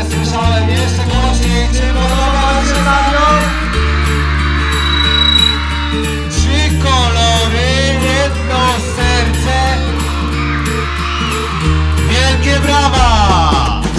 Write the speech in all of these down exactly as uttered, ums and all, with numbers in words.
Słyszałem jeszcze głośniej, czy podoba się stadion? Trzy kolory, jedno serce. Wielkie brawa!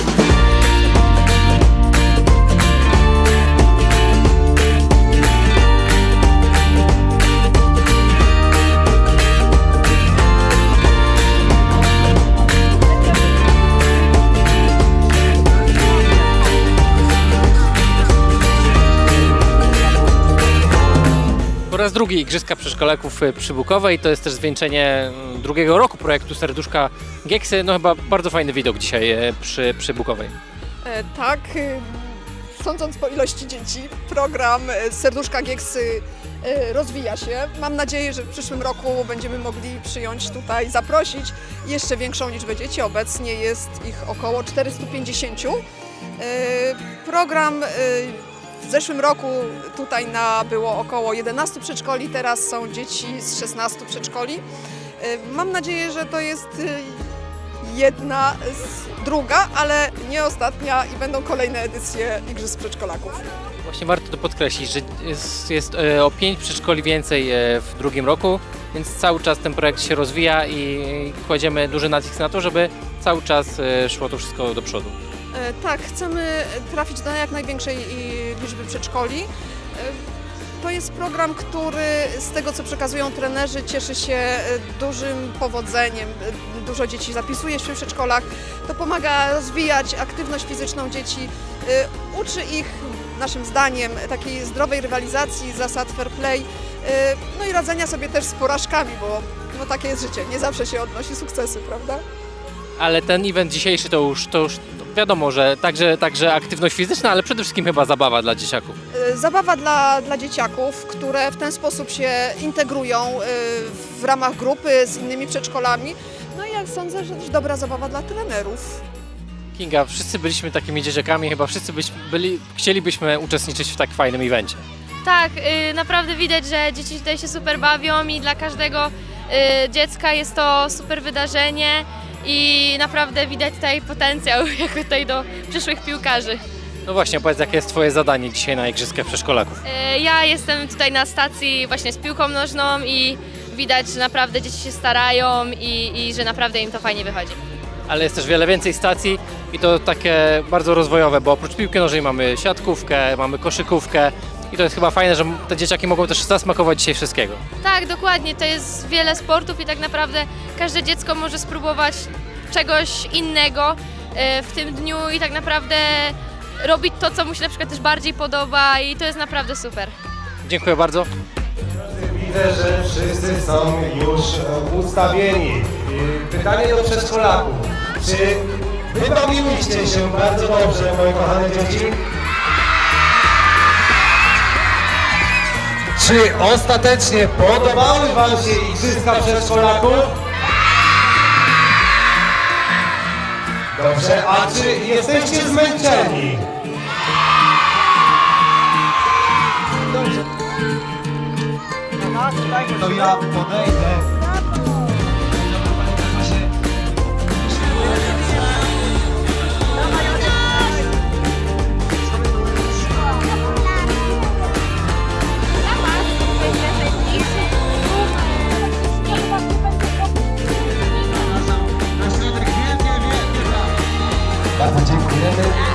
Po raz drugi Igrzyska Przedszkolaków przy Bukowej, to jest też zwieńczenie drugiego roku projektu Serduszka Gieksy. No chyba bardzo fajny widok dzisiaj przy, przy Bukowej. E, tak, sądząc po ilości dzieci, program Serduszka Gieksy rozwija się. Mam nadzieję, że w przyszłym roku będziemy mogli przyjąć tutaj, zaprosić jeszcze większą liczbę dzieci. Obecnie jest ich około czterysta pięćdziesiąt. Program w zeszłym roku tutaj na było około jedenastu przedszkoli, teraz są dzieci z szesnastu przedszkoli. Mam nadzieję, że to jest jedna, druga, ale nie ostatnia i będą kolejne edycje Igrzysk Przedszkolaków. Właśnie warto to podkreślić, że jest, jest o pięć przedszkoli więcej w drugim roku, więc cały czas ten projekt się rozwija i kładziemy duży nacisk na to, żeby cały czas szło to wszystko do przodu. Tak, chcemy trafić do jak największej liczby przedszkoli. To jest program, który z tego, co przekazują trenerzy, cieszy się dużym powodzeniem. Dużo dzieci zapisuje się w przedszkolach. To pomaga rozwijać aktywność fizyczną dzieci, uczy ich, naszym zdaniem, takiej zdrowej rywalizacji, zasad fair play, no i radzenia sobie też z porażkami, bo no, takie jest życie, nie zawsze się odnosi sukcesy, prawda? Ale ten event dzisiejszy to już, to już wiadomo, że także, także aktywność fizyczna, ale przede wszystkim chyba zabawa dla dzieciaków. Zabawa dla, dla dzieciaków, które w ten sposób się integrują w ramach grupy z innymi przedszkolami. No i jak sądzę, że też dobra zabawa dla trenerów. Kinga, wszyscy byliśmy takimi dzieciakami, chyba wszyscy byś, byli, chcielibyśmy uczestniczyć w tak fajnym evencie. Tak, yy, naprawdę widać, że dzieci tutaj się super bawią i dla każdego yy, dziecka jest to super wydarzenie. I naprawdę widać tutaj potencjał jako tutaj do przyszłych piłkarzy. No właśnie, powiedz, jakie jest Twoje zadanie dzisiaj na Igrzyskach Przedszkolaków? Ja jestem tutaj na stacji właśnie z piłką nożną i widać, że naprawdę dzieci się starają i, i że naprawdę im to fajnie wychodzi. Ale jest też wiele więcej stacji i to takie bardzo rozwojowe, bo oprócz piłki nożnej mamy siatkówkę, mamy koszykówkę i to jest chyba fajne, że te dzieciaki mogą też zasmakować dzisiaj wszystkiego. Tak, dokładnie, to jest wiele sportów i tak naprawdę każde dziecko może spróbować czegoś innego w tym dniu i tak naprawdę robić to, co mu się na przykład też bardziej podoba i to jest naprawdę super. Dziękuję bardzo. Widzę, że wszyscy są już ustawieni. Pytanie do przedszkolaków. Czy wybawiłyście się bardzo dobrze, moje kochane dzieci? Czy ostatecznie podobały Wam się Igrzyska Przedszkolaków? Dobrze, a czy jesteście zmęczeni? Dobrze. To ja podejdę. Bardzo dziękujemy.